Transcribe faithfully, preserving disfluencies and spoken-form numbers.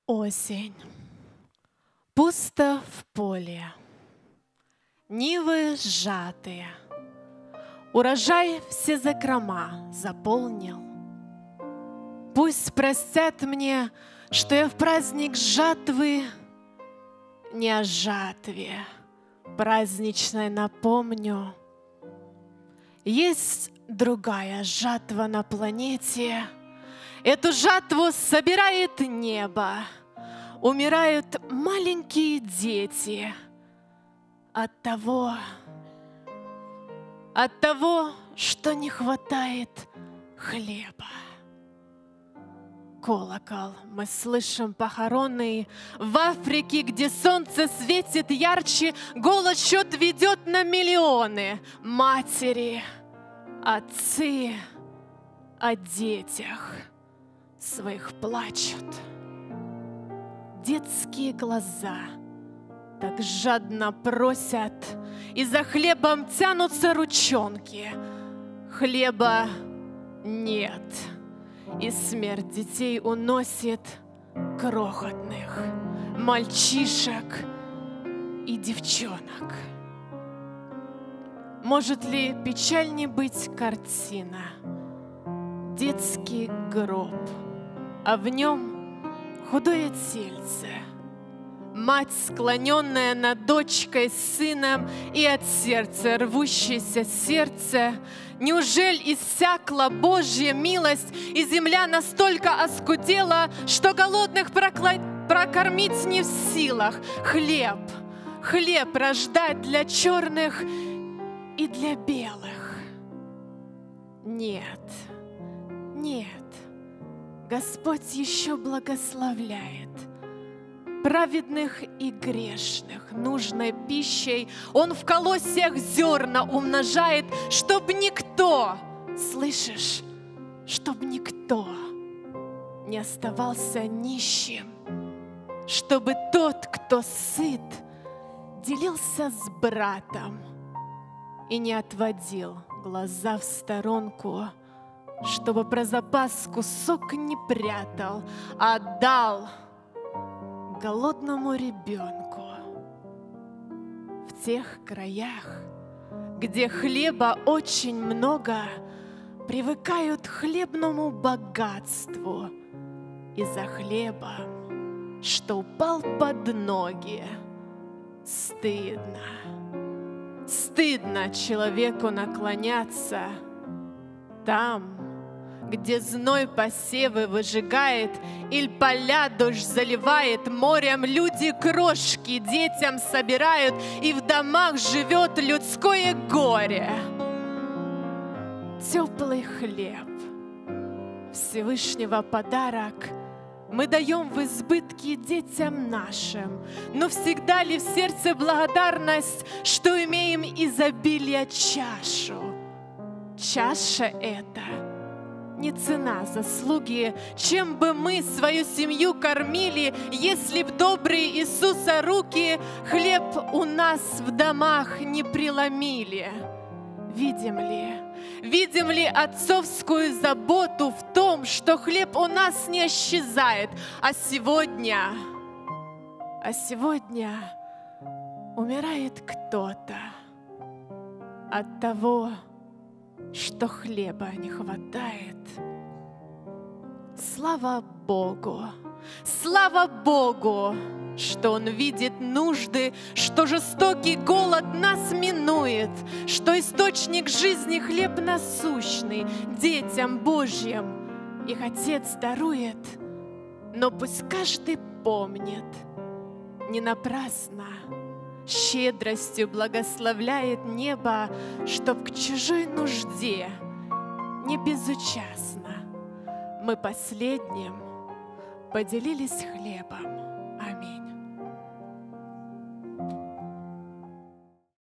Осень. Пусто в поле. Нивы сжатые. Урожай все закрома заполнил. Пусть простят мне, что я в праздник жатвы не о жатве праздничной напомню. Есть другая жатва на планете. Эту жатву собирает небо. Умирают маленькие дети от того, от того, что не хватает хлеба. Колокол мы слышим похоронный. В Африке, где солнце светит ярче, голод счет ведет на миллионы. Матери, отцы о детях своих плачут. Детские глаза так жадно просят, и за хлебом тянутся ручонки. Хлеба нет, и смерть детей уносит крохотных мальчишек и девчонок. Может ли печальней быть картина? Детский гроб, а в нем худое тельце, мать, склоненная над дочкой, сыном, и от сердца рвущееся сердце. Неужели иссякла Божья милость, и земля настолько оскудела, что голодных прокла- прокормить не в силах? Хлеб, хлеб рождать для черных и для белых. Нет, нет. Господь еще благословляет праведных и грешных нужной пищей. Он в колосьях зерна умножает, чтоб никто, слышишь, чтоб никто не оставался нищим, чтобы тот, кто сыт, делился с братом и не отводил глаза в сторонку, чтобы про запас кусок не прятал, а отдал голодному ребенку. В тех краях, где хлеба очень много, привыкают к хлебному богатству из-за хлеба, что упал под ноги. Стыдно, стыдно человеку наклоняться там, где зной посевы выжигает, или поля дождь заливает, морем люди крошки детям собирают, и в домах живет людское горе. Теплый хлеб, Всевышнего подарок, мы даем в избытке детям нашим, но всегда ли в сердце благодарность, что имеем изобилие чашу? Чаша эта не цена заслуги, чем бы мы свою семью кормили, если б добрые Иисуса руки хлеб у нас в домах не преломили. Видим ли, видим ли отцовскую заботу в том, что хлеб у нас не исчезает, а сегодня, а сегодня умирает кто-то от того, что хлеба не хватает. Слава Богу, слава Богу, что Он видит нужды, что жестокий голод нас минует, что источник жизни хлеб насущный детям Божьим их Отец дарует. Но пусть каждый помнит, не напрасно щедростью благословляет небо, чтоб к чужой нужде не безучастно мы последним поделились хлебом. Аминь.